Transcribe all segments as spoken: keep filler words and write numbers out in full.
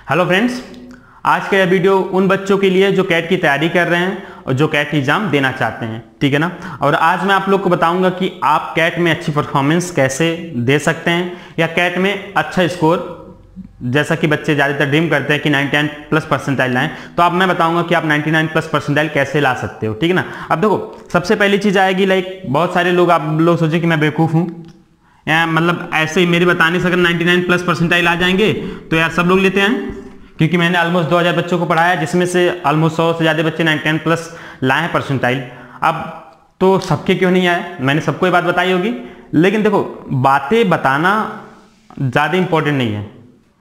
Hello friends, आज का यह वीडियो उन बच्चों के लिए जो कैट की तैयारी कर रहे हैं और जो कैट एग्जाम देना चाहते हैं, ठीक है ना। और आज मैं आप लोग को बताऊंगा कि आप कैट में अच्छी परफॉर्मेंस कैसे दे सकते हैं या कैट में अच्छा स्कोर, जैसा कि बच्चे ज़्यादातर ड्रीम करते हैं कि निन्यानवे प्लस परसेंटाइल लाएं, तो अब मैं बताऊंगा कि आप निन्यानवे प्लस परसेंटाइल कैसे ला सकते हो, ठीक है ना। अब देखो, सबसे पहली चीज़ आएगी, लाइक बहुत सारे लोग आप लोग सोचे कि मैं बेवकूफ़ हूँ, या मतलब ऐसे ही मेरे बताने से अगर निन्यानवे प्लस परसेंटाइल आ जाएंगे तो यार सब लोग लेते हैं, क्योंकि मैंने ऑलमोस्ट दो हज़ार बच्चों को पढ़ाया जिसमें से ऑलमोस्ट सौ से ज़्यादा बच्चे निन्यानवे प्लस लाए हैं परसेंटाइल। अब तो सबके क्यों नहीं आए, मैंने सबको ये बात बताई होगी, लेकिन देखो बातें बताना ज़्यादा इंपॉर्टेंट नहीं है,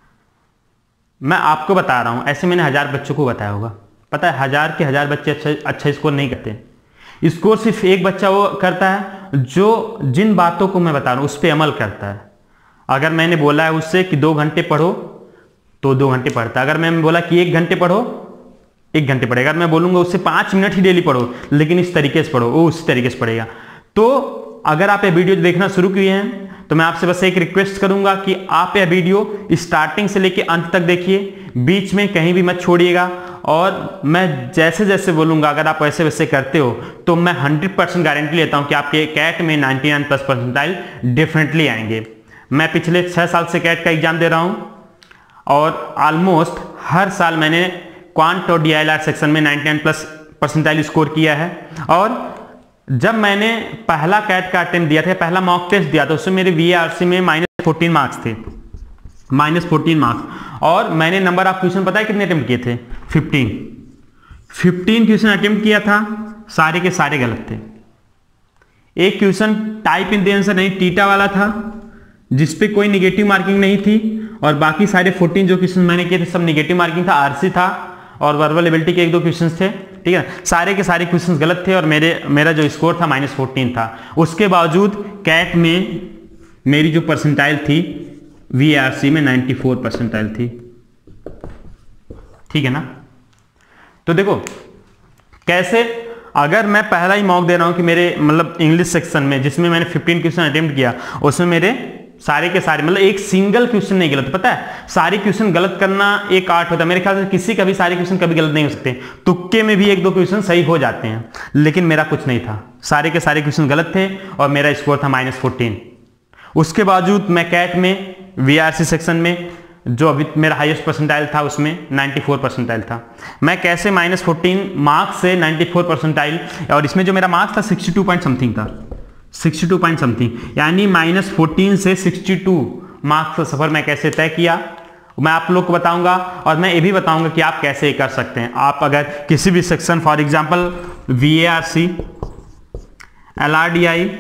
मैं आपको बता रहा हूँ। ऐसे मैंने हज़ार बच्चों को बताया होगा, पता है हज़ार के हज़ार बच्चे अच्छा अच्छा स्कोर नहीं करते। स्कोर सिर्फ एक बच्चा वो करता है जो जिन बातों को मैं बता रहा हूँ उस पर अमल करता है। अगर मैंने बोला है उससे कि दो घंटे पढ़ो तो दो घंटे पढ़ता है, अगर मैंने बोला कि एक घंटे पढ़ो एक घंटे पढ़ेगा, अगर मैं बोलूँगा उससे पाँच मिनट ही डेली पढ़ो लेकिन इस तरीके से पढ़ो, वो उसी तरीके से पढ़ेगा। तो अगर आप ये वीडियो देखना शुरू किए हैं तो मैं आपसे बस एक रिक्वेस्ट करूंगा कि आप यह वीडियो स्टार्टिंग से लेकर अंत तक देखिए, बीच में कहीं भी मत छोड़िएगा। और मैं जैसे जैसे बोलूंगा अगर आप वैसे वैसे करते हो तो मैं हंड्रेड परसेंट गारंटी लेता हूं कि आपके कैट में निन्यानवे प्लस परसेंटाइल डेफिनेटली आएंगे। मैं पिछले छः साल से कैट का एग्जाम दे रहा हूं और ऑलमोस्ट हर साल मैंने क्वांट और D I L R section में निन्यानवे प्लस परसेंटाइल स्कोर किया है। और जब मैंने पहला कैट का अटेम्प्ट दिया था, पहला मॉक टेस्ट दिया था, उसमें मेरे वी आर सी में माइनस फोर्टीन मार्क्स थे, माइनस फोर्टीन मार्क्स। और मैंने नंबर ऑफ क्वेश्चन पता है कितने अटेम्प्ट किए थे? फिफ्टीन फिफ्टीन क्वेश्चन अटेम्प्ट किया था, सारे के सारे गलत थे। एक question type in the answer नहीं, टीटा वाला था जिसपे कोई निगेटिव मार्किंग नहीं थी, और बाकी सारे फोर्टीन जो क्वेश्चन मैंने किए थे सब निगेटिव मार्किंग था, आरसी था और वर्बल एबिलिटी के एक दो क्वेश्चंस थे, ठीक है। सारे के सारे क्वेश्चंस गलत थे और मेरे मेरा जो स्कोर था माइनस फोर्टीन था। उसके बावजूद कैट में मेरी जो परसेंटाइल थी वी आर सी में नाइन्टी फोर परसेंटाइल थी, ठीक है ना। तो देखो कैसे, अगर मैं पहला ही मॉक दे रहा हूं कि मेरे मतलब इंग्लिश सेक्शन में जिसमें मैंने फिफ्टीन क्वेश्चन अटेम्प्ट किया उसमें मेरे सारे के सारे मतलब एक सिंगल क्वेश्चन नहीं गलत, पता है सारे क्वेश्चन गलत करना एक आर्ट होता है। मेरे ख्याल से किसी का भी सारे क्वेश्चन कभी गलत नहीं हो सकते, तुक्के में भी एक दो क्वेश्चन सही हो जाते हैं, लेकिन मेरा कुछ नहीं था, सारे के सारे क्वेश्चन गलत थे और मेरा स्कोर था माइनस फोर्टीन। उसके बावजूद मैं कैट में वी आर सी सेक्शन में जो अभी मेरा हाईएस्ट परसेंटाइल था उसमें चौरानवे परसेंटाइल था। मैं कैसे माइनस फोर्टीन मार्क्स से चौरानवे परसेंटाइल, और इसमें जो मेरा मार्क्स था सिक्सटी टू पॉइंट समथिंग था, सिक्सटी टू पॉइंट समथिंग, यानी माइनस फोर्टीन से सिक्सटी टू मार्क्स का सफर मैं कैसे तय किया मैं आप लोग को बताऊंगा। और मैं ये भी बताऊंगा कि आप कैसे कर सकते हैं। आप अगर किसी भी section, for example V A R C, L R D I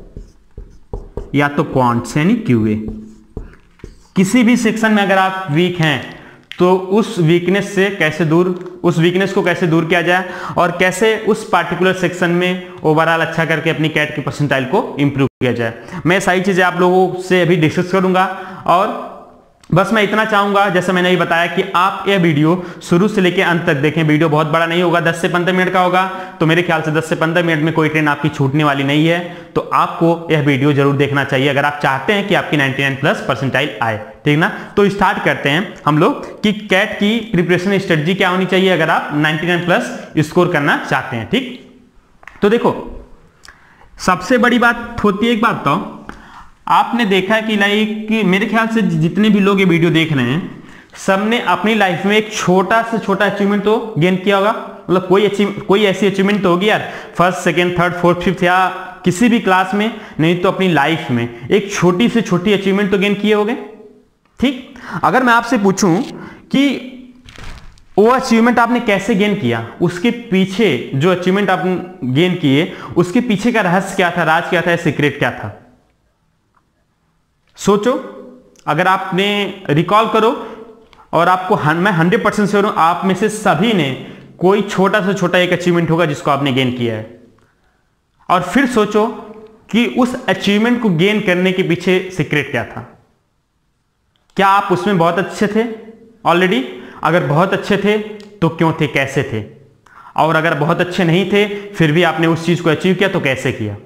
या तो क्वांट्स यानी क्यू ए, किसी भी सेक्शन में अगर आप वीक हैं तो उस वीकनेस से कैसे दूर उस वीकनेस को कैसे दूर किया जाए और कैसे उस पार्टिकुलर सेक्शन में ओवरऑल अच्छा करके अपनी कैट की परसेंटाइल को इंप्रूव किया जाए, मैं सारी चीजें आप लोगों से अभी डिस्कस करूंगा। और बस मैं इतना चाहूंगा, जैसे मैंने ये बताया, कि आप यह वीडियो शुरू से लेकर अंत तक देखें। वीडियो बहुत बड़ा नहीं होगा, दस से पंद्रह मिनट का होगा, तो मेरे ख्याल से दस से पंद्रह मिनट में कोई ट्रेन आपकी छूटने वाली नहीं है, तो आपको यह वीडियो जरूर देखना चाहिए अगर आप चाहते हैं कि आपकी निन्यानवे प्लस परसेंटाइल आए, ठीक ना। तो स्टार्ट करते हैं हम लोग कि कैट की प्रिपरेशन स्ट्रेटजी क्या होनी चाहिए अगर आप निन्यानवे प्लस स्कोर करना चाहते हैं, ठीक। तो देखो सबसे बड़ी बात होती है, एक बात तो आपने देखा कि लाइक कि मेरे ख्याल से जितने भी लोग ये वीडियो देख रहे हैं सबने अपनी लाइफ में एक छोटा से छोटा अचीवमेंट तो गेन किया होगा, मतलब कोई अचीव कोई ऐसी अचीवमेंट तो होगी यार, first second third fourth fifth या किसी भी क्लास में, नहीं तो अपनी लाइफ में एक छोटी से छोटी अचीवमेंट तो गेन किए होंगे, ठीक। अगर मैं आपसे पूछूं कि वो अचीवमेंट आपने कैसे गेन किया, उसके पीछे जो अचीवमेंट आपने गेन किए उसके पीछे का रहस्य क्या था, राज क्या था, सीक्रेट क्या था, सोचो। अगर आपने रिकॉल करो, और आपको मैं हंड्रेड परसेंट श्योर हूं आप में से सभी ने कोई छोटा से छोटा एक अचीवमेंट होगा जिसको आपने गेन किया है। और फिर सोचो कि उस अचीवमेंट को गेन करने के पीछे सीक्रेट क्या था। क्या आप उसमें बहुत अच्छे थे ऑलरेडी? अगर बहुत अच्छे थे तो क्यों थे, कैसे थे? और अगर बहुत अच्छे नहीं थे फिर भी आपने उस चीज को अचीव किया तो कैसे किया?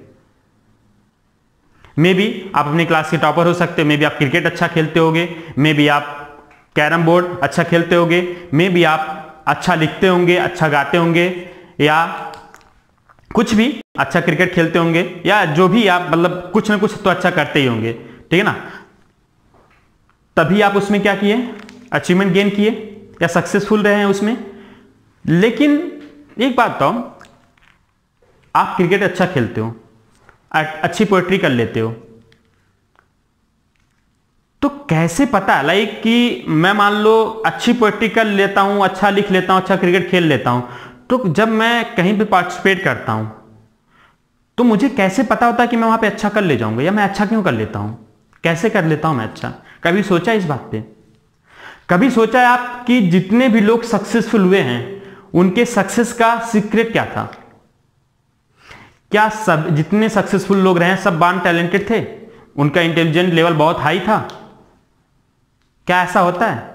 मे बी आप अपनी क्लास के टॉपर हो सकते हो, मे बी आप क्रिकेट अच्छा खेलते होगे, मे बी आप कैरम बोर्ड अच्छा खेलते होंगे, मे भी आप अच्छा लिखते होंगे, अच्छा गाते होंगे, या कुछ भी अच्छा क्रिकेट खेलते होंगे, या जो भी आप मतलब कुछ ना कुछ तो अच्छा करते ही होंगे, ठीक है ना। तभी आप उसमें क्या किए, अचीवमेंट गेन किए या सक्सेसफुल रहे हैं उसमें। लेकिन एक बात तो, आप क्रिकेट अच्छा खेलते हो, अच्छी पोएट्री कर लेते हो, तो कैसे पता लाइक कि मैं मान लो अच्छी पोएट्री कर लेता हूं, अच्छा लिख लेता हूं, अच्छा क्रिकेट खेल लेता हूं, तो जब मैं कहीं पे पार्टिसिपेट करता हूं तो मुझे कैसे पता होता है कि मैं वहां पे अच्छा कर ले जाऊंगा, या मैं अच्छा क्यों कर लेता हूं, कैसे कर लेता हूं मैं अच्छा। कभी सोचा इस बात पे? कभी सोचा है आप कि जितने भी लोग सक्सेसफुल हुए हैं उनके सक्सेस का सीक्रेट क्या था? क्या सब जितने सक्सेसफुल लोग रहे सब बान टैलेंटेड थे, उनका इंटेलिजेंट लेवल बहुत हाई था? क्या ऐसा होता है?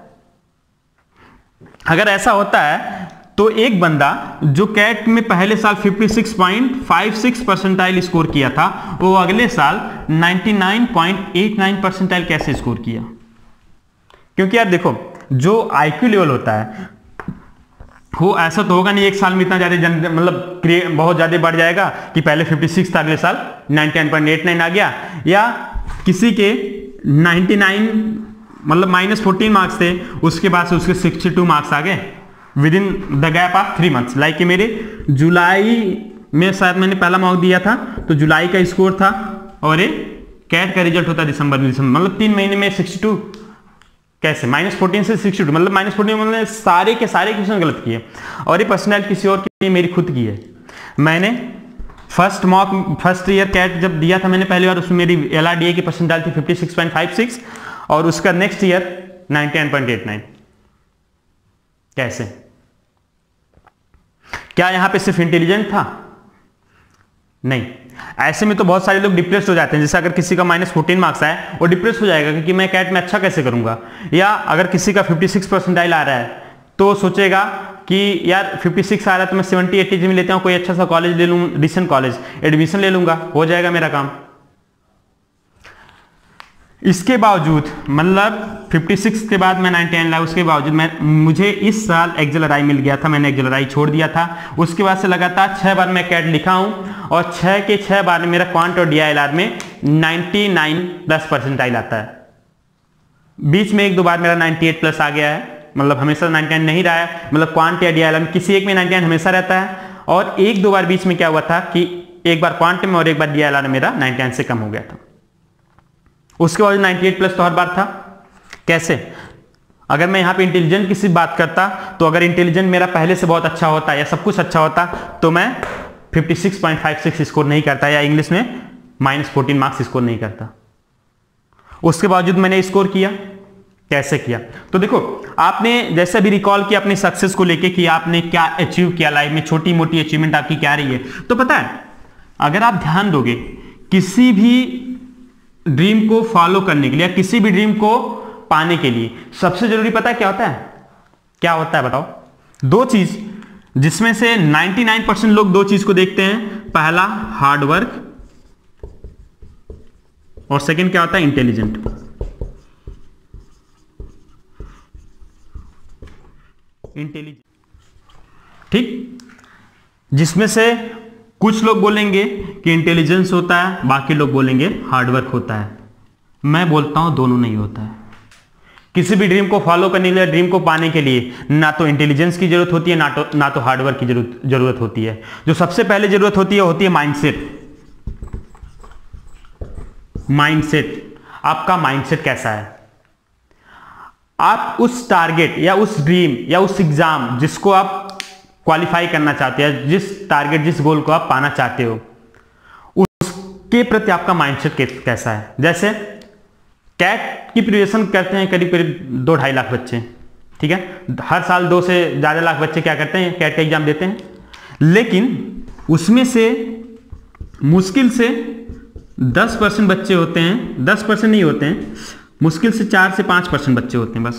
अगर ऐसा होता है तो एक बंदा जो कैट में पहले साल छप्पन पॉइंट पाँच छह परसेंटाइल स्कोर किया था, वो अगले साल निन्यानवे पॉइंट आठ नौ परसेंटाइल कैसे स्कोर किया? क्योंकि यार देखो, जो आईक्यू लेवल होता है वो ऐसा तो होगा नहीं एक साल में इतना ज्यादा मतलब बहुत ज्यादा बढ़ जाएगा कि पहले छप्पन था अगले साल निन्यानवे पॉइंट आठ नौ आ गया, या किसी के निन्यानवे मतलब माइनस फोर्टीन मार्क्स थे, उसके बाद से उसके बासठ मार्क्स आ गए within the gap of three months. Like मेरे जुलाई में शायद मैंने पहला मॉक दिया था, तो जुलाई का स्कोर था और ये कैट का रिजल्ट होता है दिसंबर में, दिसंबर मतलब तीन महीने में बासठ कैसे माइनस फोर्टीन से बासठ, मतलब माइनस फोर्टीन मतलब सारे के सारे क्वेश्चन गलत किए, और ये पर्सनैलिटी किसी और की मेरी खुद की है। मैंने first mock first year CAT जब दिया था मैंने पहली बार, उसमें मेरी एल आर डी ए की परसेंटाइल थी छप्पन पॉइंट पाँच छह और उसका नेक्स्ट ईयर निन्यानवे पॉइंट आठ नौ। कैसे? क्या यहां पे सिर्फ इंटेलिजेंट था? नहीं, ऐसे में तो बहुत सारे लोग डिप्रेस हो जाते हैं। जैसे अगर किसी का माइनस फोर्टीन मार्क्स आए वो डिप्रेस हो जाएगा क्योंकि मैं कैट में अच्छा कैसे करूंगा, या अगर किसी का छप्पन परसेंटाइल आ रहा है तो सोचेगा कि यार छप्पन आ रहा है तो मैं सत्तर अस्सी में लेता हूं, कोई अच्छा सा कॉलेज ले लूं, डिसेंट कॉलेज एडमिशन ले लूंगा, हो जाएगा मेरा काम। इसके बावजूद मतलब छप्पन के बाद मैं निन्यानवे लाया, उसके बावजूद मैं मुझे इस साल एक्सेलराई मिल गया था, मैंने एक्सेलराई छोड़ दिया था। उसके बाद से लगातार छह बार मैं कैट लिखा हूं और छह के छह बार मेरा क्वांट और डीआईएलआर में निन्यानवे प्लस परसेंटाइल आता है। बीच में एक दो बार मेरा अट्ठानवे प्लस आ गया है, मतलब हमेशा निन्यानवे नहीं रहा है, मतलब क्वांट या डीआईएलआर में किसी एक में निन्यानवे हमेशा रहता है। और एक दो बार बीच में क्या हुआ था कि एक बार क्वांट में और एक बार डीआईएलआर में मेरा निन्यानवे से कम हो गया था। उसके बाद अट्ठानवे प्लस तो हर बार था। कैसे? अगर मैं यहां पे इंटेलिजेंट की सिर्फ बात करता तो अगर इंटेलिजेंट मेरा पहले से बहुत अच्छा होता या सब कुछ अच्छा होता तो मैं छप्पन पॉइंट पाँच छह स्कोर नहीं करता, या इंग्लिश में माइनस फोर्टीन मार्क्स स्कोर नहीं करता। उसके बावजूद मैंने स्कोर किया। कैसे किया? तो देखो, आपने जैसे भी रिकॉल किया अपनी सक्सेस को लेके कि आपने क्या अचीव किया लाइफ में, छोटी मोटी अचीवमेंट आपकी क्या रही है, तो पता है अगर आप ध्यान दोगे किसी भी ड्रीम को फॉलो करने के लिए, किसी भी ड्रीम को पाने के लिए सबसे जरूरी पता है क्या होता है? क्या होता है बताओ? दो चीज, जिसमें से निन्यानवे परसेंट लोग दो चीज को देखते हैं। पहला हार्ड वर्क और सेकंड क्या होता है? इंटेलिजेंट। इंटेलिजेंट, ठीक। जिसमें से कुछ लोग बोलेंगे कि इंटेलिजेंस होता है, बाकी लोग बोलेंगे हार्डवर्क होता है। मैं बोलता हूं दोनों नहीं होता है। किसी भी ड्रीम को फॉलो करने के लिए, ड्रीम को पाने के लिए ना तो इंटेलिजेंस की जरूरत होती है, ना तो ना तो हार्डवर्क की जरूरत जरूरत होती है। जो सबसे पहले जरूरत होती है होती है माइंडसेट। माइंडसेट, आपका माइंडसेट कैसा है? आप उस टारगेट या उस ड्रीम या उस एग्जाम जिसको आप क्वालिफाई करना चाहते हैं, जिस टारगेट जिस गोल को आप पाना चाहते हो, उसके प्रति आपका माइंडसेट कैसा है? जैसे कैट की प्रिपरेशन करते हैं करीब करीब दो ढाई लाख बच्चे, ठीक है। हर साल दो से ज्यादा लाख बच्चे क्या करते हैं? कैट का एग्जाम देते हैं। लेकिन उसमें से मुश्किल से दस परसेंट बच्चे होते हैं, दस परसेंट नहीं होते हैं, मुश्किल से चार से पांच परसेंट बच्चे होते हैं, बस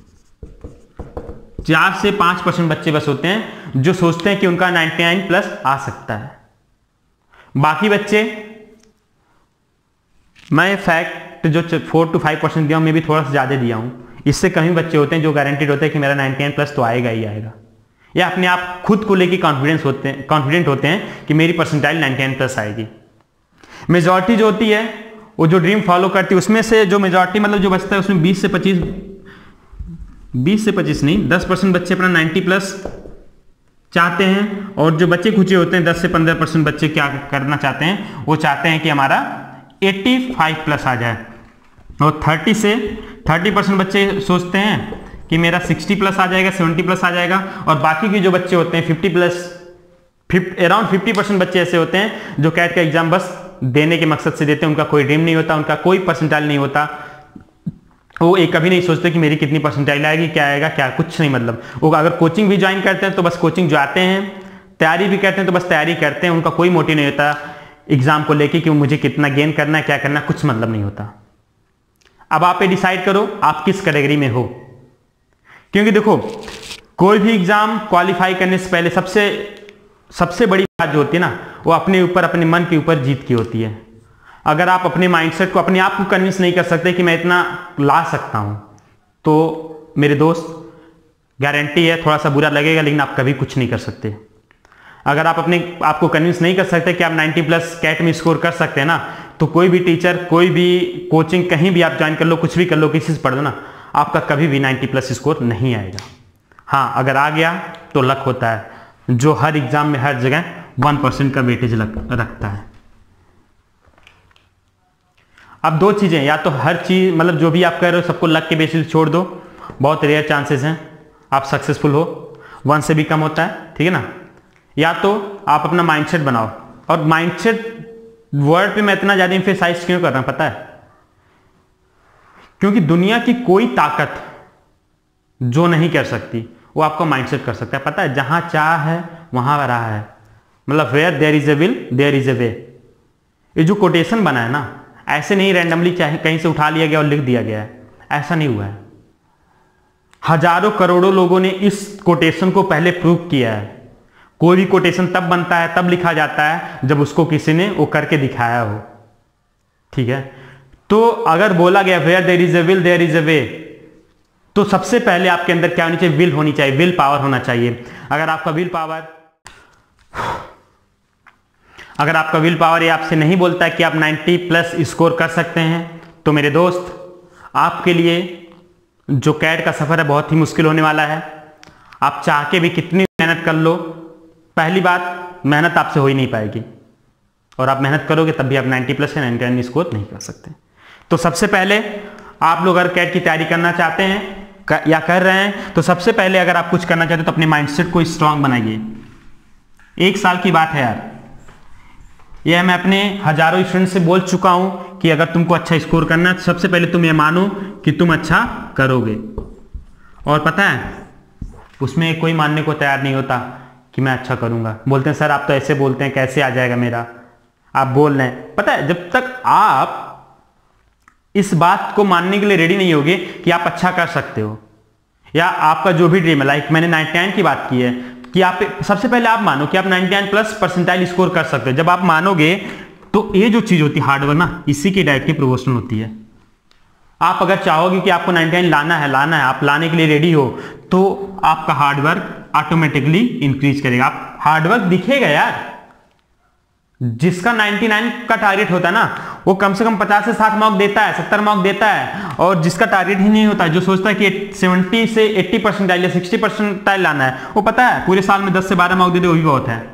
चार से पांच परसेंट बच्चे बस होते हैं जो सोचते हैं कि उनका निन्यानवे प्लस आ सकता है। बाकी बच्चे, मैं फैक्ट जो फोर टू फाइव परसेंट दिया हूं, मैं भी थोड़ा सा ज्यादा दिया हूं, इससे कम ही बच्चे होते हैं जो गारंटेड होते हैं कि मेरा नाइंटी नाइन प्लस तो आएगा ही आएगा, या अपने आप खुद को लेके कॉन्फिडेंस होते हैं कॉन्फिडेंट होते हैं कि मेरी परसेंटाइल नाइंटी नाइन प्लस आएगी। मेजॉरिटी जो होती है वो जो ड्रीम फॉलो करती है, उसमें से जो मेजॉरिटी मतलब जो बचता है उसमें बीस से पच्चीस बीस से पच्चीस नहीं दस परसेंट बच्चे अपना नाइंटी प्लस चाहते हैं, और जो बच्चे खुचे होते हैं दस से पंद्रह परसेंट बच्चे क्या करना चाहते हैं, वो चाहते हैं कि हमारा पचासी प्लस आ जाए, और तीस से तीस परसेंट बच्चे सोचते हैं कि मेरा साठ प्लस आ जाएगा, सत्तर प्लस आ जाएगा, और बाकी के जो बच्चे होते हैं पचास प्लस अराउंड पचास परसेंट बच्चे ऐसे होते हैं जो कैट का एग्जाम बस देने के मकसद से देते हैं, उनका कोई ड्रीम नहीं होता, उनका कोई परसेंटाइल नहीं होता, वो एक कभी नहीं सोचते कि मेरी कितनी परसेंटाइल आएगी, क्या आएगा, क्या कुछ नहीं। मतलब वो अगर कोचिंग भी ज्वाइन करते हैं तो बस कोचिंग जाते हैं, तैयारी भी करते हैं तो बस तैयारी करते हैं, उनका कोई मोटिव नहीं होता एग्जाम को लेके कि मुझे कितना गेन करना है, क्या करना है, कुछ मतलब नहीं होता। अब आप ये डिसाइड करो आप किस कैटेगरी में हो, क्योंकि देखो कोई भी एग्जाम क्वालिफाई करने से पहले सबसे सबसे बड़ी बात जो होती है ना, वो अपने ऊपर अपने मन के ऊपर जीत की होती है। अगर आप अपने माइंडसेट को अपने आप को कन्विंस नहीं कर सकते कि मैं इतना ला सकता हूं, तो मेरे दोस्त गारंटी है थोड़ा सा बुरा लगेगा, लेकिन आप कभी कुछ नहीं कर सकते। अगर आप अपने आप को कन्विंस नहीं कर सकते कि आप नाइंटी प्लस कैट में स्कोर कर सकते हैं ना, तो कोई भी टीचर, कोई भी कोचिंग कहीं भी आप ज्वाइन कर लो, कुछ भी कर लो, किसी से पढ़ लो ना, आपका कभी भी नाइंटी प्लस स्कोर नहीं आएगा। हाँ, अगर आ गया तो लक होता है, जो हर एग्जाम में हर जगह वन परसेंट का वेटेज रखता है। अब दो चीजें, या तो हर चीज मतलब जो भी आप कर रहे हो सबको लक के बेसिस छोड़ दो, बहुत रेयर चांसेस हैं आप सक्सेसफुल हो, वन से भी कम होता है, ठीक है ना। या तो आप अपना माइंडसेट बनाओ, और माइंडसेट वर्ड पे मैं इतना ज्यादा एम्फेसाइज क्यों कर रहा हूं पता है, क्योंकि दुनिया की कोई ताकत जो नहीं कर सकती वो आपका माइंडसेट कर सकता है। पता है, जहां चाह है वहां राह है, मतलब where there is a will there is a way. ये जो कोटेशन बना है ना, ऐसे नहीं रैंडमली चाहे कहीं से उठा लिया गया और लिख दिया गया है, ऐसा नहीं हुआ है। हजारों करोड़ों लोगों ने इस कोटेशन को पहले प्रूव किया है। कोई भी कोटेशन तब बनता है, तब लिखा जाता है जब उसको किसी ने वो करके दिखाया हो, ठीक है। तो अगर बोला गया where there is a will there is a way, तो सबसे पहले आपके अंदर क्या होनी चाहिए, विल होनी चाहिए, विल पावर होना चाहिए। अगर आपका विल पावर अगर आपका विल पावर ये आपसे नहीं बोलता है कि आप नाइंटी प्लस स्कोर कर सकते हैं, तो मेरे दोस्त आपके लिए जो कैट का सफर है बहुत ही मुश्किल होने वाला है। आप चाह के भी कितनी मेहनत कर लो, पहली बात मेहनत आपसे हो ही नहीं पाएगी, और आप मेहनत करोगे तब भी आप नाइंटी प्लस या नाइंटी नाइन स्कोर नहीं कर सकते। तो सबसे पहले आप लोग अगर कैट की तैयारी करना चाहते हैं या कर रहे हैं, तो सबसे पहले अगर आप कुछ करना चाहते हो तो अपने माइंडसेट को स्ट्रांग बनाइए। एक साल की बात है यार, यह मैं अपने हजारों स्टूडेंट से बोल चुका हूं कि अगर तुमको अच्छा स्कोर करना है तो सबसे पहले तुम ये मानो कि तुम अच्छा करोगे। और पता है, उसमें कोई मानने को तैयार नहीं होता कि मैं अच्छा करूंगा। बोलते हैं सर आप तो ऐसे बोलते हैं, कैसे आ जाएगा मेरा, आप बोल रहे हैं। पता है, जब तक आप इस बात को मानने के लिए रेडी नहीं होगे कि आप अच्छा कर सकते हो, या आपका जो भी ड्रीम है, लाइक मैंने नाइंटी नाइन की बात की है कि आप सबसे पहले आप मानो कि आप ninety nine plus percentile score कर सकते हो। जब आप मानोगे तो ये जो चीज होती है हार्डवर्क ना, इसी की डायरेक्टली प्रोपोर्शनल होती है। आप अगर चाहोगे कि आपको नाइंटी नाइन लाना है लाना है आप लाने के लिए रेडी हो, तो आपका हार्डवर्क ऑटोमेटिकली इंक्रीज करेगा। आप हार्डवर्क दिखेगा यार। जिसका नाइंटी नाइन का टारगेट होता है ना, वो कम से कम पचास से साठ मार्क देता है, सत्तर मार्क देता है। और जिसका टारगेट ही नहीं होता, जो सोचता है कि सत्तर से अस्सी परसेंटाइल या साठ परसेंटाइल लाना है, वो पता है पूरे साल में दस से बारह मार्क दे दे वो भी बहुत है।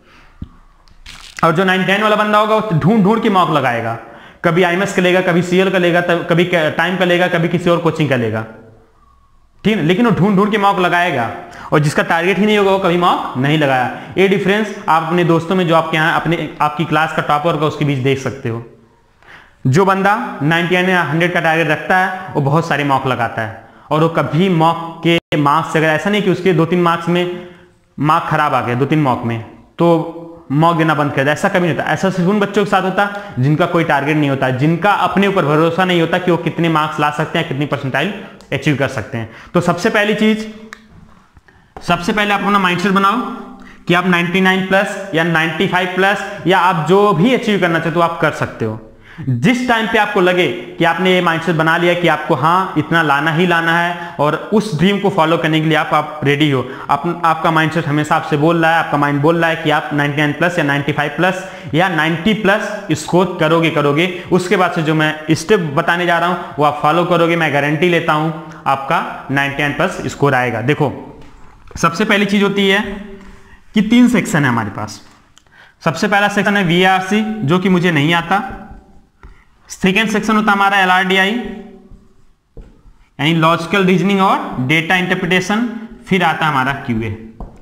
और जो नाइंटी नाइन वाला बंदा होगा वो ढूंढ ढूंढ के मार्क लगाएगा, कभी आईएमएस का लेगा, कभी सीएल का लेगा, कभी टाइम का लेगा, कभी किसी और कोचिंग का लेगा, ठीक है, लेकिन वो ढूंढ ढूंढ के मार्क लगाएगा। और जिसका टारगेट ही नहीं होगा वो कभी मार्क नहीं लगाया। ये डिफरेंस आप अपने दोस्तों में, जो आपके यहाँ अपने आपकी क्लास का टॉपर होगा उसके बीच देख सकते हो। जो बंदा नाइंटी नाइन या हंड्रेड का टारगेट रखता है वो बहुत सारे मार्क लगाता है, और वो कभी मार्क के मार्क्स, अगर ऐसा नहीं कि उसके दो तीन मार्क्स में मार्क खराब आ गया, दो तीन मार्क में, तो मार्क देना बंद कर दिया, ऐसा कभी नहीं होता। ऐसा सिर्फ उन बच्चों के साथ होता जिनका कोई टारगेट नहीं होता, जिनका अपने ऊपर भरोसा नहीं होता कि वो कितने मार्क्स ला सकते हैं, कितनी परसेंटाइल अचीव कर सकते हैं। तो सबसे पहली चीज, सबसे पहले आप अपना माइंडसेट बनाओ कि आप नाइंटी नाइन प्लस या नाइंटी फाइव प्लस या आप जो भी अचीव करना चाहते हो आप कर सकते हो। जिस टाइम पे आपको लगे कि आपने ये माइंडसेट बना लिया कि आपको हाँ इतना लाना ही लाना है और उस ड्रीम को फॉलो करने के लिए आप आप रेडी हो, आप, आपका माइंडसेट हमेशा आपसे बोल रहा है, आपका माइंड बोल रहा है कि आप निन्यानवे प्लस या पचानवे प्लस या नब्बे प्लस स्कोर करोगे करोगे उसके बाद से जो मैं स्टेप बताने जा रहा हूं वो आप फॉलो करोगे, मैं गारंटी लेता हूं आपका निन्यानवे प्लस स्कोर आएगा। देखो सबसे पहली चीज होती है कि तीन सेक्शन है हमारे पास। सबसे पहला सेक्शन है वी आर सी जो कि मुझे नहीं आता। सेकेंड सेक्शन होता है हमारा एल आर डी आई यानी लॉजिकल रीजनिंग और डेटा इंटरप्रिटेशन। फिर आता है हमारा क्यू ए।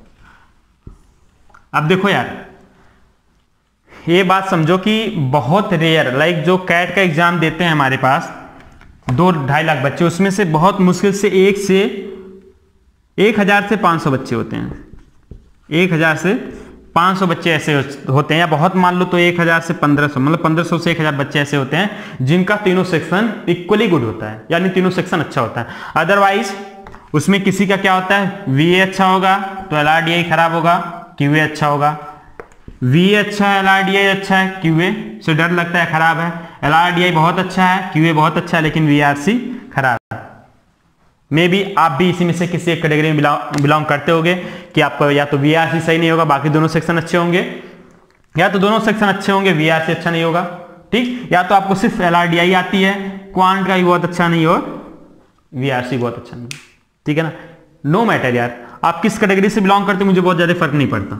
अब देखो यार ये बात समझो कि बहुत रेयर लाइक जो कैट का एग्जाम देते हैं हमारे पास दो ढाई लाख बच्चे, उसमें से बहुत मुश्किल से एक से एक हजार से पांच सौ बच्चे होते हैं। एक हजार से पांच सौ बच्चे ऐसे होते हैं या बहुत मान लो तो एक हजार से पंद्रह सौ मतलब पंद्रह सौ से एक हजार बच्चे ऐसे होते हैं जिनका तीनों सेक्शन इक्वली गुड होता है यानी तीनों सेक्शन अच्छा होता है। अदरवाइज उसमें किसी का क्या होता है, वीए अच्छा होगा तो एलआरडीआई खराब होगा, क्यूए अच्छा होगा। वीए अच्छा है, एलआरडीआई अच्छा है, क्यूए से डर लगता है खराब है। एलआरडीआई बहुत अच्छा है, क्यूए बहुत अच्छा है, लेकिन वीआरसी खराब है। मे बी आप भी इसी में से किसी एक कैटेगरी में बिलोंग करते होंगे कि आपका या तो वीआरसी सही नहीं होगा, बाकी दोनों सेक्शन अच्छे होंगे, या तो दोनों सेक्शन अच्छे होंगे वीआरसी अच्छा नहीं होगा, ठीक। या तो आपको सिर्फ एलआरडीआई आती है, क्वांट का भी बहुत अच्छा नहीं और वीआरसी बहुत अच्छा नहीं, ठीक है ना। नो मैटर यार आप किस कैटेगरी से बिलोंग करते मुझे बहुत ज्यादा फर्क नहीं पड़ता।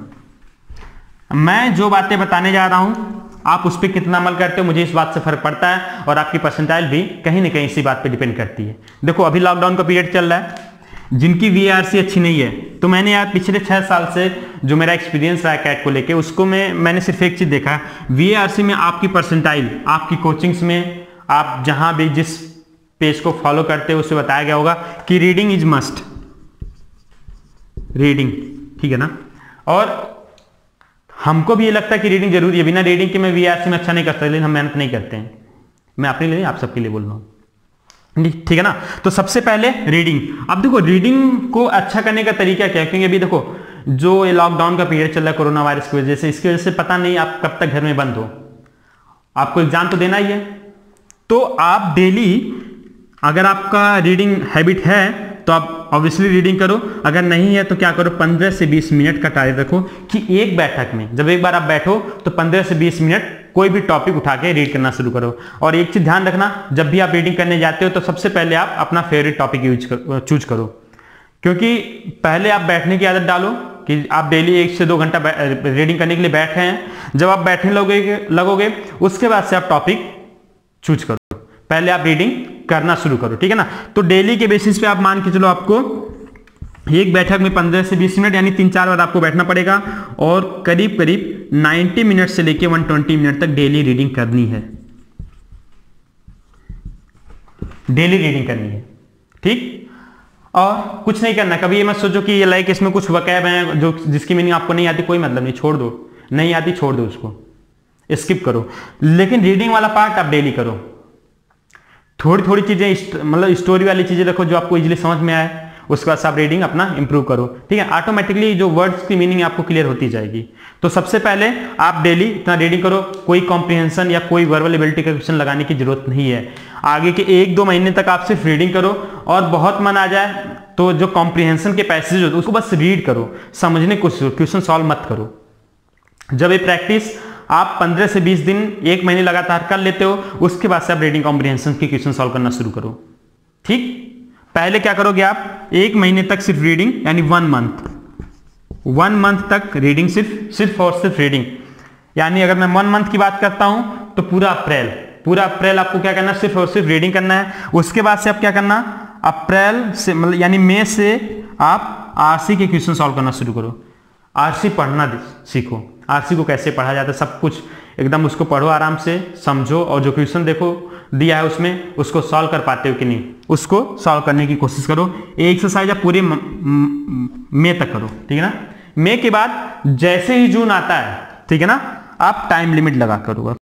मैं जो बातें बताने जा रहा हूं आप उस पर कितना अमल करते हो मुझे इस बात से फर्क पड़ता है, और आपकी परसेंटाइल भी कहीं ना कहीं इसी बात पे डिपेंड करती है। देखो अभी लॉकडाउन का पीरियड चल रहा है, जिनकी वीआरसी अच्छी नहीं है तो मैंने यार पिछले छह साल से जो मेरा एक्सपीरियंस रहा है कैट को लेके उसको में मैंने सिर्फ एक चीज देखा है, वीआरसी में आपकी परसेंटाइल आपकी कोचिंग्स में आप जहां भी जिस पेज को फॉलो करते हो उससे बताया गया होगा कि रीडिंग इज मस्ट, रीडिंग, ठीक है ना। और हमको भी ये लगता है कि रीडिंग जरूरी है, बिना रीडिंग के मैं वीआरसी में अच्छा नहीं कर सकता, लेकिन हम मेहनत नहीं करते हैं। मैं अपने लिए आप सबके लिए बोल रहा हूं, ठीक है ना। तो सबसे पहले रीडिंग। अब देखो रीडिंग को अच्छा करने का तरीका क्या है, क्योंकि अभी देखो जो ये लॉकडाउन का पीरियड चल रहा है कोरोना वायरस की वजह से, इसकी वजह से पता नहीं आप कब तक घर में बंद हो, आपको एग्जाम तो देना ही है। तो आप डेली अगर आपका रीडिंग हैबिट है तो आप ऑब्वियसली रीडिंग करो, अगर नहीं है तो क्या करो पंद्रह से बीस मिनट का टारगेट रखो कि एक बैठक में जब एक बार आप बैठो तो पंद्रह से बीस मिनट कोई भी टॉपिक उठा के रीड करना शुरू करो। और एक चीज ध्यान रखना, जब भी आप रीडिंग करने जाते हो तो सबसे पहले आप अपना फेवरेट टॉपिक यूज कर, चूज करो, क्योंकि पहले आप बैठने की आदत डालो कि आप डेली एक से दो घंटा रीडिंग करने के लिए बैठे हैं। जब आप बैठने लगोगे लगोगे उसके बाद से आप टॉपिक चूज करो, पहले आप रीडिंग करना शुरू करो, ठीक है ना। तो डेली के बेसिस पे आप मान के चलो आपको एक बैठक में पंद्रह से बीस मिनट यानी तीन चार बार आपको बैठना पड़ेगा, और करीब करीब नब्बे मिनट से लेके एक सौ बीस मिनट तक डेली रीडिंग करनी है, डेली रीडिंग करनी है, ठीक। और कुछ नहीं करना, कभी ये मत सोचो कि ये लाइक इसमें कुछ वकैब हैं जो जिसकी मीनिंग आपको नहीं आती, कोई मतलब नहीं, छोड़ दो, नहीं आती छोड़ दो, उसको स्किप करो। लेकिन रीडिंग वाला पार्ट आप डेली करो। थोड़ी थोड़ी चीजें मतलब स्टोरी वाली चीजें रखो जो आपको इजीली समझ में आए, उसके बाद आप रीडिंग अपना इंप्रूव करो, ठीक है। ऑटोमेटिकली जो वर्ड्स की मीनिंग आपको क्लियर होती जाएगी। तो सबसे पहले आप डेली इतना रीडिंग करो, कोई कॉम्प्रिहेंशन या कोई वर्बल एबिलिटी का क्वेश्चन लगाने की जरूरत नहीं है। आगे के एक दो महीने तक आप सिर्फ रीडिंग करो, और बहुत मन आ जाए तो जो कॉम्प्रिहेंशन के पैसेज होते हैं उसको बस रीड करो, समझने को क्वेश्चन सॉल्व मत करो। जब ये प्रैक्टिस आप पंद्रह से बीस दिन एक महीने लगातार कर लेते हो उसके बाद से आप रीडिंग कॉम्प्रिहेंशन की क्वेश्चन सॉल्व करना शुरू करो, ठीक। पहले क्या करोगे आप एक महीने तक सिर्फ रीडिंग यानी वन मंथ वन मंथ तक रीडिंग, सिर्फ सिर्फ और सिर्फ रीडिंग। यानी अगर मैं वन मंथ की बात करता हूं तो पूरा अप्रैल पूरा अप्रैल आपको क्या करना है, सिर्फ और सिर्फ रीडिंग करना है। उसके बाद से आप क्या करना, अप्रैल से मतलब यानी मई से आप आरसी के क्वेश्चन सॉल्व करना शुरू करो। आरसी पढ़ना सीखो, आरसी को कैसे पढ़ा जाता है सब कुछ एकदम उसको पढ़ो, आराम से समझो, और जो क्वेश्चन देखो दिया है उसमें उसको सॉल्व कर पाते हो कि नहीं उसको सॉल्व करने की कोशिश करो। ये एक्सरसाइज आप पूरे मई तक करो, ठीक है ना। मई के बाद जैसे ही जून आता है, ठीक है ना, आप टाइम लिमिट लगा करो।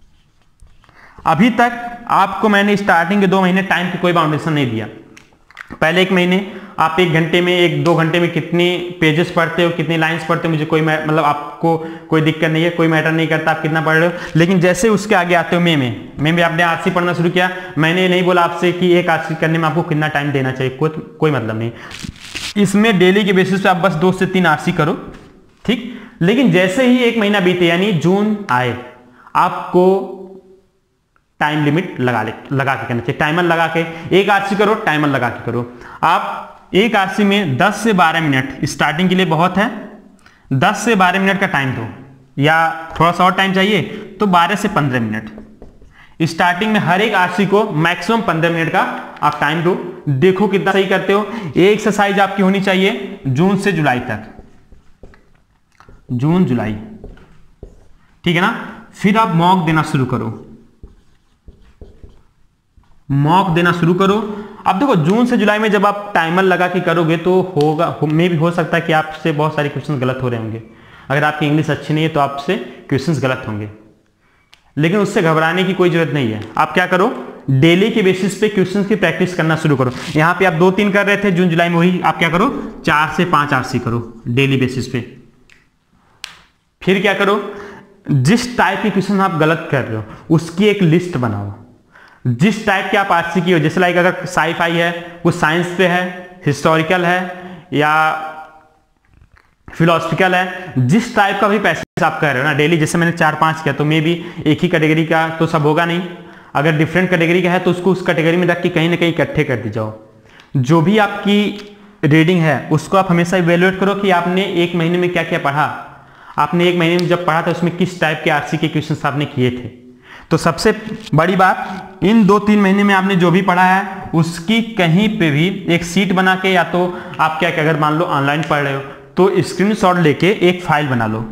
अभी तक आपको मैंने स्टार्टिंग के दो महीने टाइम की कोई बाउंडेशन नहीं दिया, पहले एक महीने आप एक घंटे में एक दो घंटे में कितने पेजेस पढ़ते हो, कितनी लाइंस पढ़ते हो, मुझे कोई मतलब आपको कोई दिक्कत नहीं है, कोई मैटर नहीं करता आप कितना पढ़ रहे हो। लेकिन जैसे उसके आगे आते हो मई में मई में आपने आरसी पढ़ना शुरू किया, मैंने नहीं बोला आपसे कि एक आरसी करने में आपको कितना टाइम देना चाहिए, कोई कोई मतलब नहीं। इसमें डेली के बेसिस पे आप बस दो से तीन आरसी करो, ठीक। लेकिन जैसे ही एक महीना बीते यानी जून आए, आपको टाइम लिमिट लगा ले लगा के करना चाहिए, टाइमर लगा के एक आरसी करो, टाइमर लगा के करो। आप एक आरसी में दस से बारह मिनट स्टार्टिंग के लिए बहुत है, दस से बारह मिनट का टाइम दो, या थोड़ा सा और टाइम चाहिए तो बारह से पंद्रह मिनट। स्टार्टिंग में हर एक आरसी को मैक्सिमम पंद्रह मिनट का आप टाइम दो, देखो कितना सही करते हो। एक एक्सरसाइज आपकी होनी चाहिए जून से जुलाई तक, जून जुलाई, ठीक है ना। फिर आप मॉक देना शुरू करो, मॉक देना शुरू करो। अब देखो जून से जुलाई में जब आप टाइमर लगा के करोगे तो होगा हो, मे भी हो सकता है कि आपसे बहुत सारे क्वेश्चंस गलत हो रहे होंगे। अगर आपकी इंग्लिश अच्छी नहीं है तो आपसे क्वेश्चंस गलत होंगे, लेकिन उससे घबराने की कोई जरूरत नहीं है। आप क्या करो, डेली के बेसिस पे क्वेश्चंस की प्रैक्टिस करना शुरू करो। यहाँ पे आप दो तीन कर रहे थे जून जुलाई में, वही आप क्या करो चार से पांच आरसी करो डेली बेसिस पे। फिर क्या करो, जिस टाइप के क्वेश्चन आप गलत कर रहे हो उसकी एक लिस्ट बनाओ। जिस टाइप के आप आरसी की हो, जैसे लाइक अगर साई फाई है, कुछ साइंस पे है, हिस्टोरिकल है या फिलोसफिकल है, जिस टाइप का भी पैसेज आप कर रहे हो ना डेली, जैसे मैंने चार पांच किया तो मे भी एक ही कैटेगरी का तो सब होगा नहीं। अगर डिफरेंट कैटेगरी का है तो उसको उस कैटेगरी में रख के कहीं ना कहीं इकट्ठे कर दी जाओ। जो भी आपकी रीडिंग है उसको आप हमेशा इवेल्युएट करो कि आपने एक महीने में क्या क्या पढ़ा, आपने एक महीने में जब पढ़ा था उसमें किस टाइप के आरसी के क्वेश्चन आपने किए थे। तो सबसे बड़ी बात, इन दो तीन महीने में आपने जो भी पढ़ा है उसकी कहीं पे भी एक सीट बना के, या तो आप क्या क्या अगर मान लो ऑनलाइन पढ़ रहे हो तो स्क्रीनशॉट लेके एक फाइल बना लो।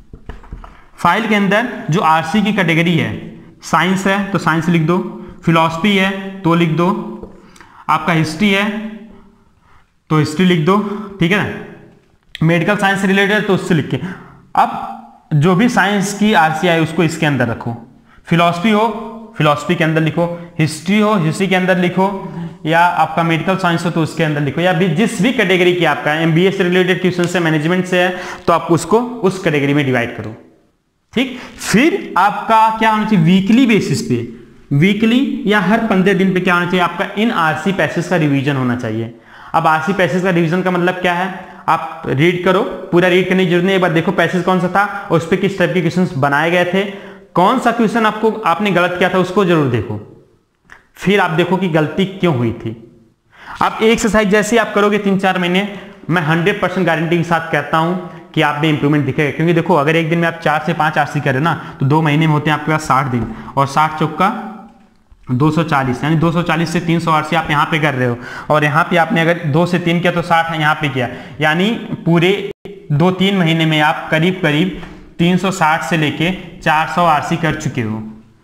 फाइल के अंदर जो आरसी की कैटेगरी है, साइंस है तो साइंस लिख दो, फिलॉसफी है तो लिख दो, आपका हिस्ट्री है तो हिस्ट्री लिख दो, ठीक है ना। मेडिकल साइंस से रिलेटेड तो उससे लिख के, अब जो भी साइंस की आरसी आई उसको इसके अंदर रखो। फिलॉसफी हो फिलॉसफी के अंदर लिखो, हिस्ट्री हो हिस्ट्री के अंदर लिखो, या आपका मेडिकल साइंस हो तो उसके अंदर लिखो, या भी जिस भी कैटेगरी की आपका एमबीए से रिलेटेड क्वेश्चन से, मैनेजमेंट से है तो आप उसको उस कैटेगरी में डिवाइड करो, ठीक। फिर आपका क्या होना चाहिए, वीकली बेसिस पे, वीकली या हर पंद्रह दिन पे क्या होना चाहिए, आपका इन आरसी पैसेज का रिवीजन होना चाहिए। अब आरसी पैसेज का रिवीजन का मतलब क्या है, आप रीड करो, पूरा रीड करने की जरूरत नहीं, एक बार देखो पैसेज कौन सा था और उस पर किस टाइप के क्वेश्चन बनाए गए थे, कौन सा क्वेश्चन आपको आपने गलत किया था उसको जरूर देखो। फिर आप देखो कि गलती क्यों हुई थी। आप एक एक्सरसाइज जैसे आप करोगे तीन चार महीने, मैं हंड्रेड परसेंट गारंटी के साथ कहता हूं कि आप में इंप्रूवमेंट दिखेगा। क्योंकि देखो अगर एक दिन में आप चार से पांच आरसी करें ना तो दो महीने में होते हैं आपके पास साठ दिन, और साठ चौका दो सौ चालीस, यानी दो सौ चालीस से तीन सौ आरसी आप यहाँ पे कर रहे हो, और यहाँ पे आपने अगर दो से तीन किया तो साठ यहाँ पे किया, यानी पूरे दो तीन महीने में आप करीब करीब तीन सौ साठ से लेके चार सौ आरसी कर चुके हो,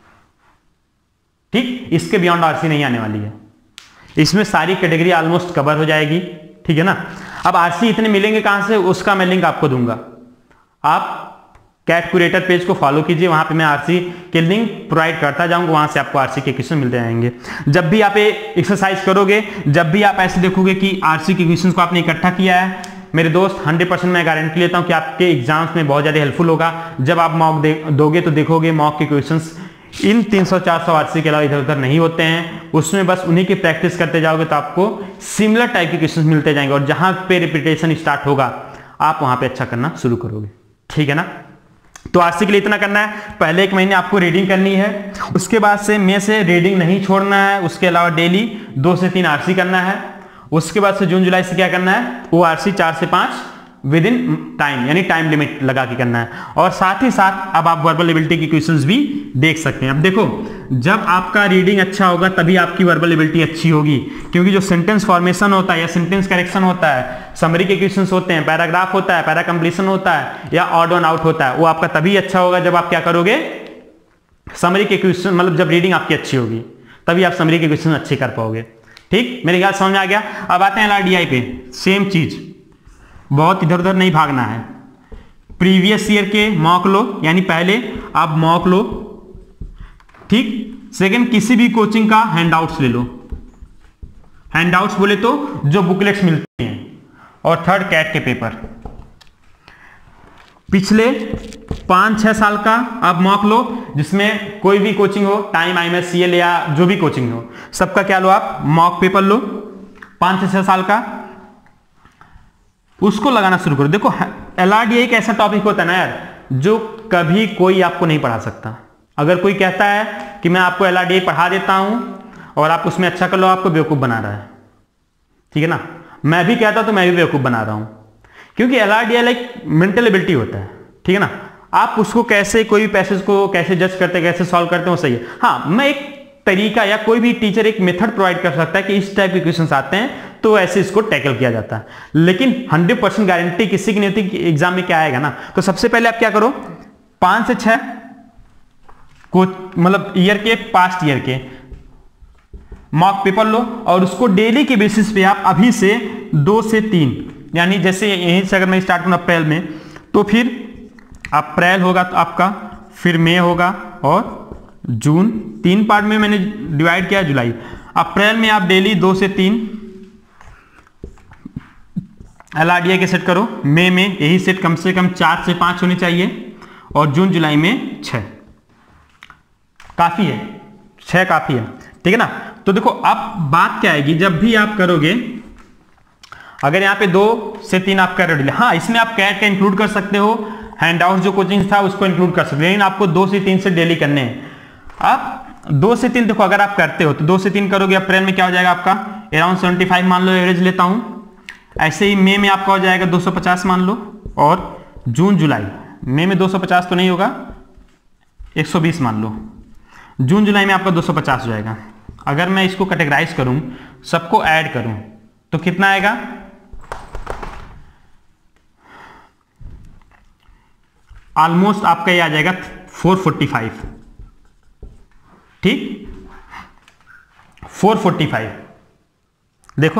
ठीक। इसके बियॉन्ड आरसी नहीं आने वाली है, इसमें सारी कैटेगरी ऑलमोस्ट कवर हो जाएगी, ठीक है ना। अब आरसी इतने मिलेंगे कहां से, उसका मैं लिंक आपको दूंगा। आप कैट क्यूरेटर पेज को फॉलो कीजिए, वहां पे मैं आरसी के लिंक प्रोवाइड करता जाऊंगा, वहां से आपको आरसी के क्वेश्चन मिलते जाएंगे। जब भी आप एक्सरसाइज करोगे, जब भी आप ऐसे देखोगे कि आरसी के क्वेश्चन को आपने इकट्ठा किया है, मेरे दोस्त हंड्रेड परसेंट मैं गारंटी लेता हूं कि आपके एग्जाम्स में बहुत ज्यादा हेल्पफुल होगा। जब आप मॉक दे, दोगे तो देखोगे मॉक के क्वेश्चंस इन तीन सौ चार सौ आरसी के अलावा इधर उधर नहीं होते हैं, उसमें बस उन्हीं की प्रैक्टिस करते जाओगे तो आपको सिमिलर टाइप के क्वेश्चंस मिलते जाएंगे, और जहां पे रिपीटेशन स्टार्ट होगा आप वहां पे अच्छा करना शुरू करोगे, ठीक है ना। तो आरसी के लिए इतना करना है, पहले एक महीने आपको रीडिंग करनी है, उसके बाद से में से रीडिंग नहीं छोड़ना है, उसके अलावा डेली दो से तीन आरसी करना है। उसके बाद से जून जुलाई से क्या करना है, वो आरसी चार से पांच विद इन टाइम, यानी टाइम लिमिट लगा के करना है। और साथ ही साथ अब आप वर्बल एबिलिटी की क्वेश्चंस भी देख सकते हैं। अब देखो जब आपका रीडिंग अच्छा होगा तभी आपकी वर्बल एबिलिटी अच्छी होगी, क्योंकि जो सेंटेंस फॉर्मेशन होता है या सेंटेंस करेक्शन होता है, समरी के क्वेश्चंस होते हैं, पैराग्राफ होता है, पैरा कंप्लीशन होता है, या ऑड वन आउट होता है, वो आपका तभी अच्छा होगा जब आप क्या करोगे, समरी के क्वेश्चन, मतलब जब रीडिंग आपकी अच्छी होगी तभी आप समरी के क्वेश्चन अच्छे कर पाओगे, ठीक। मेरी बात समझ में आ गया। अब आते हैं एलआरडीआई पे, सेम चीज, बहुत इधर उधर नहीं भागना है। प्रीवियस ईयर के मॉक लो, यानी पहले आप मॉक लो, ठीक। सेकंड, किसी भी कोचिंग का हैंडआउट्स ले लो, हैंडआउट्स बोले तो जो बुकलेट्स मिलती हैं, और थर्ड कैट के पेपर। पिछले पांच छह साल का आप मॉक लो, जिसमें कोई भी कोचिंग हो, time, I M S, C L या जो भी कोचिंग हो, सबका क्या लो आप मॉक पेपर लो पांच से छह साल का, उसको लगाना शुरू करो। देखो एल आर डी ए एक ऐसा टॉपिक होता है ना यार, जो कभी कोई आपको नहीं पढ़ा सकता। अगर कोई कहता है कि मैं आपको एल आर डी ए पढ़ा देता हूं और आप उसमें अच्छा कर लो, आपको बेवकूफ बना रहा है, ठीक है ना। मैं भी कहता तो मैं भी बेवकूफ बना रहा हूं, क्योंकि L R D A like mental ability होता है, ठीक है ना। आप उसको कैसे, कोई भी पैसेज को कैसे जज करते हैं, कैसे सॉल्व करते हैं, वो सही है। हाँ, मैं एक तरीका या कोई भी टीचर एक मेथड प्रोवाइड कर सकता है कि इस टाइप के क्वेश्चंस आते हैं तो ऐसे इसको टैकल किया जाता है, लेकिन हंड्रेड परसेंट गारंटी किसी की नहीं होती कि एग्जाम में क्या आएगा ना। तो सबसे पहले आप क्या करो, पांच से छह को मतलब ईयर के, पास्ट ईयर के मॉक पेपर लो और उसको डेली के बेसिस पे आप अभी से दो से तीन, यानी जैसे यहीं से अगर मैं स्टार्ट करूं अप्रैल में, तो फिर अप्रैल होगा तो आपका, फिर मई होगा और जून, तीन पार्ट में मैंने डिवाइड किया, जुलाई। अप्रैल में आप डेली दो से तीन एल आर डी ए के सेट करो, मई में यही सेट कम से कम चार से पांच होनी चाहिए, और जून जुलाई में छह काफी है, छह काफी है, ठीक है ना। तो देखो अब बात क्या आएगी, जब भी आप करोगे, अगर यहाँ पे दो से तीन आप कर रहे हो, हाँ इसमें आप कैट का इंक्लूड कर सकते हो, हैंडआउट जो कोचिंग था उसको इंक्लूड कर सकते हो, लेकिन आपको दो से तीन से डेली करने हैं। आप दो से तीन देखो अगर आप करते हो तो दो से तीन करोगे, अप्रैल में क्या हो जाएगा आपका अराउंड सेवेंटी फाइव मान लो, एवरेज लेता हूं। ऐसे ही मई में आपका हो जाएगा दो सौ पचास मान लो, और जून जुलाई, मई में दो सौ पचास तो नहीं होगा, एक सौ बीस मान लो, जून जुलाई में आपका दो सौ पचास हो जाएगा। अगर मैं इसको कैटेगराइज करूं, सबको ऐड करूं, तो कितना आएगा, ऑलमोस्ट आपका ये आ जाएगा फोर फोर्टी फाइव, ठीक, फोर फोर्टी फाइव। देखो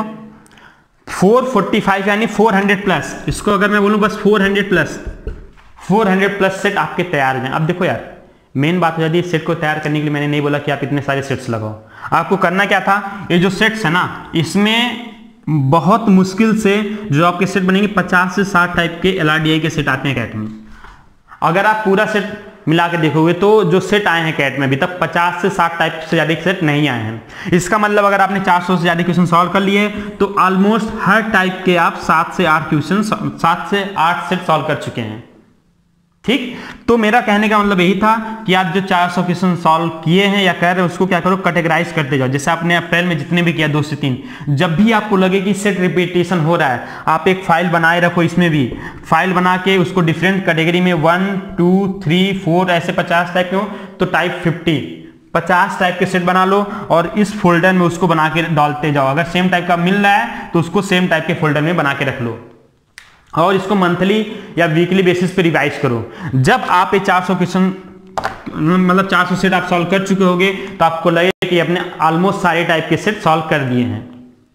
फोर फोर्टी फाइव यानी फोर हंड्रेड प्लस, इसको अगर मैं बोलूं बस four hundred plus, four hundred plus set आपके तैयार हो जाए। अब देखो यार, मेन बात हो जाती है, सेट को तैयार करने के लिए मैंने नहीं बोला कि आप इतने सारे सेट्स लगाओ, आपको करना क्या था, ये जो सेट्स है ना, इसमें बहुत मुश्किल से जो आपके सेट बनेंगे पचास से साठ टाइप के एल आर डी ए के सेट आते हैं कैट में। अगर आप पूरा सेट मिला के देखोगे तो जो सेट आए हैं कैट में अभी तक पचास से साठ टाइप से ज्यादा सेट नहीं आए हैं। इसका मतलब अगर आपने चार सौ से ज्यादा क्वेश्चन सॉल्व कर लिए तो ऑलमोस्ट हर टाइप के आप सात से आठ क्वेश्चन, सात से आठ सेट सॉल्व कर चुके हैं, ठीक। तो मेरा कहने का मतलब यही था कि आप जो चार सौ क्वेश्चन सॉल्व किए हैं या कर रहे हैं, उसको क्या करो, कैटेगराइज करते जाओ। जैसे आपने अप्रैल में जितने भी किया दो से तीन, जब भी आपको लगे कि सेट रिपीटेशन हो रहा है, आप एक फाइल बनाए रखो, इसमें भी फाइल बना के उसको डिफरेंट कैटेगरी में वन टू थ्री फोर ऐसे पचास टाइप के हो तो टाइप फिफ्टी, पचास टाइप के सेट बना लो और इस फोल्डर में उसको बना के डालते जाओ। अगर सेम टाइप का मिल रहा है तो उसको सेम टाइप के फोल्डर में बना के रख लो और इसको मंथली या वीकली बेसिस पे रिवाइज करो। जब आप ये चार सौ क्वेश्चन मतलब चार सौ सेट आप सॉल्व कर चुके होगे तो आपको लगेगा कि आपने ऑलमोस्ट सारे टाइप के सेट सॉल्व कर दिए हैं।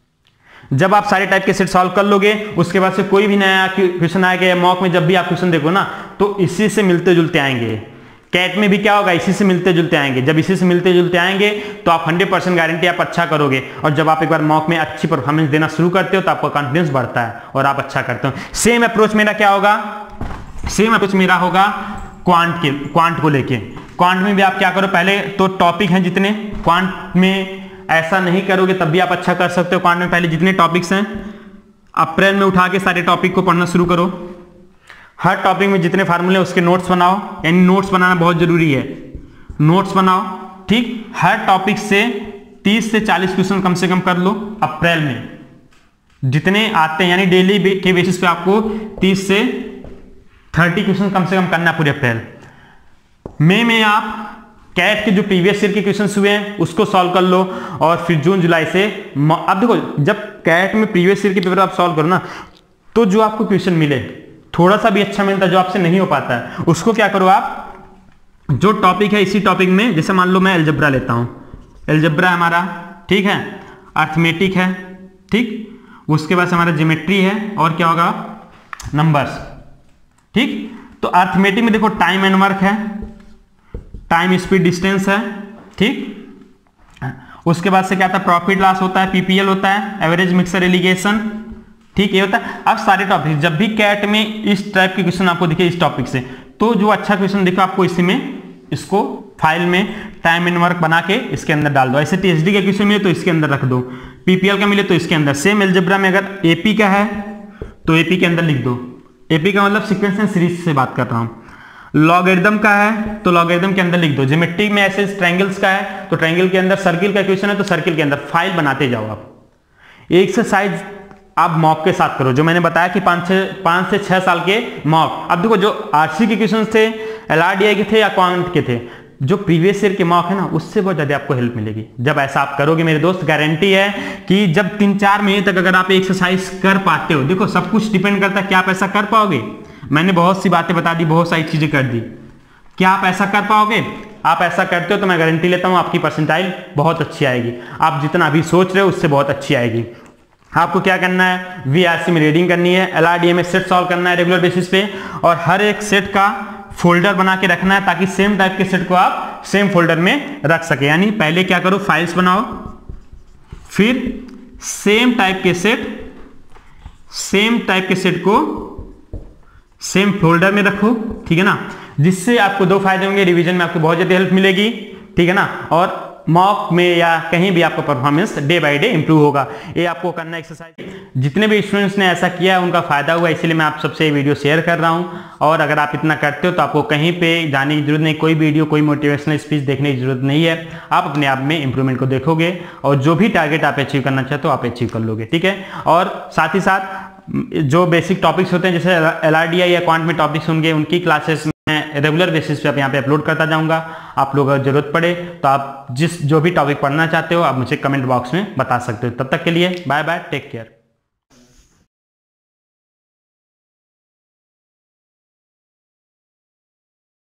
जब आप सारे टाइप के सेट सॉल्व कर लोगे, उसके बाद से कोई भी नया क्वेश्चन आएगा मॉक में, जब भी आप क्वेश्चन देखो ना तो इसी से मिलते जुलते आएंगे। कैट में भी क्या होगा, इसी से मिलते जुलते आएंगे। जब इसी से मिलते जुलते आएंगे तो आप हंड्रेड परसेंट गारंटी आप अच्छा करोगे, और जब आप एक बार मॉक में अच्छी परफॉर्मेंस देना शुरू करते हो तो आपका कॉन्फिडेंस बढ़ता है और आप अच्छा करते हो। सेम अप्रोच मेरा क्या होगा, सेम अप्रोच मेरा होगा क्वांट के, क्वांट को लेके। क्वांट में भी आप क्या करो, पहले तो टॉपिक हैं जितने, क्वांट में ऐसा नहीं करोगे तब भी आप अच्छा कर सकते हो। क्वांट में पहले जितने टॉपिक्स हैं अप्रैल में उठा के सारे टॉपिक को पढ़ना शुरू करो। हर टॉपिक में जितने फार्मूले हैं उसके नोट्स बनाओ, यानी नोट्स बनाना बहुत जरूरी है, नोट्स बनाओ, ठीक। हर टॉपिक से तीस से चालीस क्वेश्चन कम से कम कर लो अप्रैल में, जितने आते हैं, यानी डेली के बेसिस पे आपको तीस से तीस क्वेश्चन कम से कम करना पूरे अप्रैल। मई में आप कैट के जो प्रीवियस ईयर के क्वेश्चंस हुए हैं उसको सॉल्व कर लो, और फिर जून जुलाई से अब देखो, जब कैट में प्रीवियस ईयर के पेपर आप सॉल्व करो ना तो जो आपको क्वेश्चन मिले थोड़ा सा भी अच्छा मिलता है, जो आपसे नहीं हो पाता है, उसको क्या करो आप, जो टॉपिक है इसी टॉपिक में, जैसे मान लो मैं अलजेब्रा लेता हूं, अलजेब्रा हमारा, ठीक है, अर्थमेटिक है, ठीक, उसके बाद हमारा ज्योमेट्री है, और क्या होगा, नंबर्स, ठीक। तो अर्थमेटिक में देखो टाइम एंड वर्क है, टाइम स्पीड डिस्टेंस है, ठीक, उसके बाद से क्या आता है, प्रॉफिट लॉस होता है, पीपीएल होता है, एवरेज मिक्सर एलिगेशन, ठीक, ये होता है। अब सारे टॉपिक जब भी कैट में इस टाइप के क्वेश्चन आपको दिखे इस टॉपिक से, तो जो अच्छा क्वेश्चन दिखे आपको इसी में, इसको फाइल में टाइम एंड वर्क बना के इसके अंदर डाल दो। ऐसे टीएसडी का क्वेश्चन मिले तो इसके अंदर रख दो, पीपीएल का मिले तो इसके अंदर। सेम अलजेब्रा में अगर एपी का है तो एपी के अंदर लिख दो, एपी का मतलब सीक्वेंस एंड सीरीज से बात कर रहा हूं। लॉगरिथम का है तो लॉगरिथम के अंदर लिख दो। ज्योमेट्री में ऐसे ट्रायंगल्स का है तो ट्रायंगल के अंदर, सर्किल का क्वेश्चन है तो सर्किल के अंदर फाइल बनाते जाओ आप। एक्सरसाइज आप मॉक के साथ करो, जो मैंने बताया कि पांच छह पांच से छह साल के मॉक। अब देखो जो आरसी के क्वेश्चन थे, एलआरडीआई के थे या क्वांट के थे, जो प्रीवियस ईयर के मॉक है ना, उससे बहुत ज्यादा आपको हेल्प मिलेगी जब ऐसा आप करोगे मेरे दोस्त। गारंटी है कि जब तीन चार महीने तक अगर आप एक्सरसाइज कर पाते हो, देखो सब कुछ डिपेंड करता है कि आप ऐसा कर पाओगे। मैंने बहुत सी बातें बता दी, बहुत सारी चीजें कर दी, क्या आप ऐसा कर पाओगे? आप ऐसा करते हो तो मैं गारंटी लेता हूं आपकी परसेंटाइल बहुत अच्छी आएगी। आप जितना अभी सोच रहे हो उससे बहुत अच्छी आएगी। आपको क्या करना है, वीआरसी में रीडिंग करनी है, एलआरडीए में सेट सॉल्व करना है रेगुलर बेसिस पे, और हर एक सेट का फोल्डर बना के रखना है ताकि सेम टाइप के सेट को आप सेम फोल्डर में रख सके। यानी पहले क्या करो, फाइल्स बनाओ, फिर सेम टाइप के सेट सेम टाइप के सेट को सेम फोल्डर में रखो, ठीक है ना। जिससे आपको दो फायदे होंगे, रिवीजन में आपको बहुत ज्यादा हेल्प मिलेगी, ठीक है ना, और मॉक में या कहीं भी आपका performance day by day improve होगा। ये आपको करना एक्सरसाइज। जितने भी स्टूडेंट्स ने ऐसा किया है उनका फायदा हुआ, इसीलिए मैं आप सबसे ये वीडियो शेयर कर रहा हूं। और अगर आप इतना करते हो तो आपको कहीं पे जाने की जरूरत नहीं, कोई वीडियो कोई मोटिवेशनल स्पीच देखने की जरूरत नहीं है। आप अपने आप में इंप्रूवमेंट को देखोगे और जो भी टारगेट आप अचीव करना चाहते हो आप अचीव कर लोगे, ठीक है। और साथ ही साथ जो बेसिक टॉपिक्स होते हैं जैसे एलआरडीआई या क्वांट में टॉपिक्स होंगे, उनकी क्लासेस मैं रेगुलर बेसिस पे आप यहाँ पे अपलोड करता जाऊंगा। आप लोग अगर जरूरत पड़े तो आप जिस जो भी टॉपिक पढ़ना चाहते हो आप मुझे कमेंट बॉक्स में बता सकते हो। तब तक के लिए बाय बाय, टेक केयर।